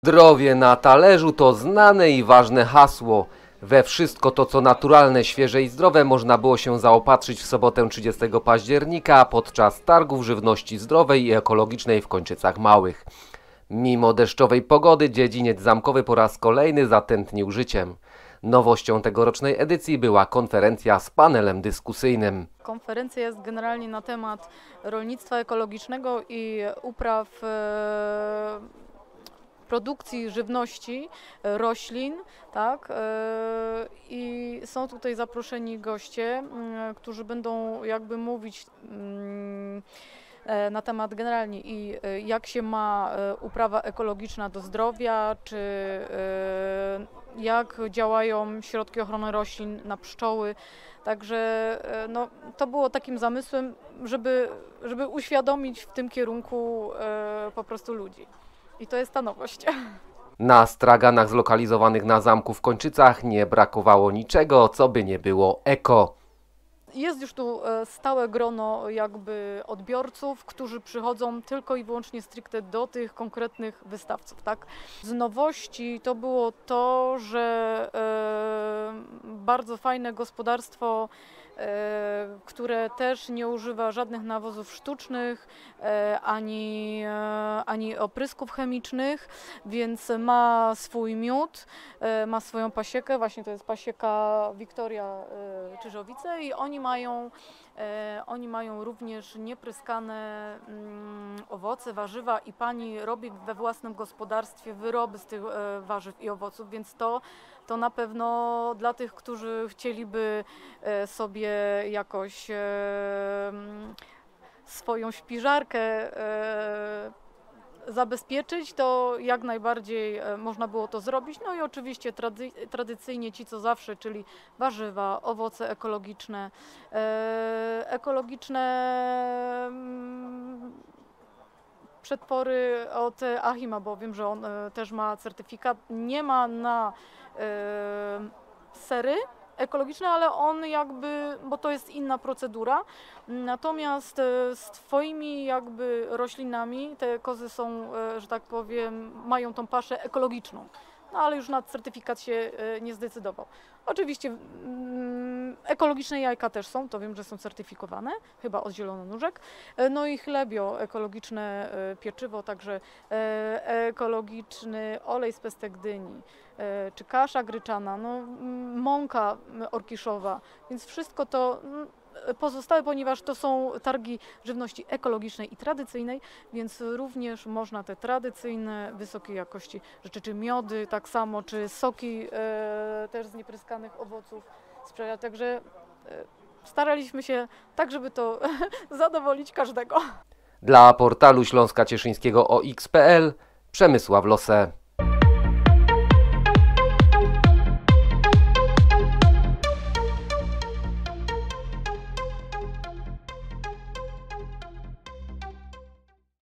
Zdrowie na talerzu to znane i ważne hasło. We wszystko to, co naturalne, świeże i zdrowe, można było się zaopatrzyć w sobotę 30 października podczas targów żywności zdrowej i ekologicznej w Kończycach Małych. Mimo deszczowej pogody dziedziniec zamkowy po raz kolejny zatętnił życiem. Nowością tegorocznej edycji była konferencja z panelem dyskusyjnym. Konferencja jest generalnie na temat rolnictwa ekologicznego i upraw produkcji żywności, roślin, tak? I są tutaj zaproszeni goście, którzy będą jakby mówić na temat generalnie i jak się ma uprawa ekologiczna do zdrowia, czy jak działają środki ochrony roślin na pszczoły. Także no, to było takim zamysłem, żeby uświadomić w tym kierunku po prostu ludzi. I to jest ta nowość. Na straganach zlokalizowanych na zamku w Kończycach nie brakowało niczego, co by nie było eko. Jest już tu stałe grono jakby odbiorców, którzy przychodzą tylko i wyłącznie stricte do tych konkretnych wystawców, tak? Z nowości to było to, że bardzo fajne gospodarstwo, które też nie używa żadnych nawozów sztucznych, ani oprysków chemicznych, więc ma swój miód, ma swoją pasiekę, właśnie to jest pasieka Wiktoria Czyżowice i oni mają również niepryskane owoce, warzywa i pani robi we własnym gospodarstwie wyroby z tych warzyw i owoców, więc to na pewno dla tych, którzy chcieliby sobie jakoś swoją śpiżarkę zabezpieczyć, to jak najbardziej można było to zrobić. No i oczywiście tradycyjnie ci co zawsze, czyli warzywa, owoce ekologiczne, przetwory od Achima, bo wiem, że on też ma certyfikat. Nie ma na sery ekologiczne, ale on jakby, bo to jest inna procedura, natomiast z twoimi jakby roślinami te kozy są, że tak powiem, mają tą paszę ekologiczną, no ale już na certyfikat się nie zdecydował. Oczywiście ekologiczne jajka też są, to wiem, że są certyfikowane, chyba od Zielononóżek, no i chlebio, ekologiczne pieczywo, także ekologiczny olej z pestek dyni, czy kasza gryczana, no, mąka orkiszowa, więc wszystko to pozostałe, ponieważ to są targi żywności ekologicznej i tradycyjnej, więc również można te tradycyjne, wysokiej jakości rzeczy, czy miody tak samo, czy soki też z niepryskanych owoców sprzedać. Także staraliśmy się tak, żeby to zadowolić każdego. Dla portalu Śląska Cieszyńskiego OX.pl Przemysław Lose.